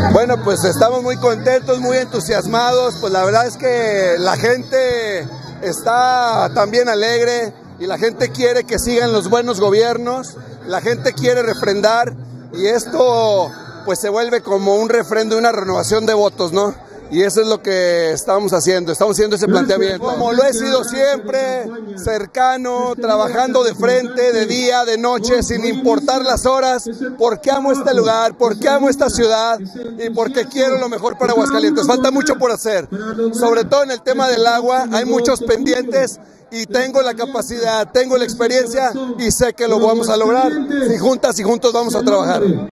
Bueno, pues estamos muy contentos, muy entusiasmados, pues la verdad es que la gente está también alegre y la gente quiere que sigan los buenos gobiernos, la gente quiere refrendar y esto pues se vuelve como un refrendo, una renovación de votos, ¿no? Y eso es lo que estamos haciendo ese planteamiento. Como lo he sido siempre, cercano, trabajando de frente, de día, de noche, sin importar las horas, porque amo este lugar, porque amo esta ciudad y porque quiero lo mejor para Aguascalientes. Falta mucho por hacer, sobre todo en el tema del agua, hay muchos pendientes y tengo la capacidad, tengo la experiencia y sé que lo vamos a lograr. Si juntas y juntos vamos a trabajar.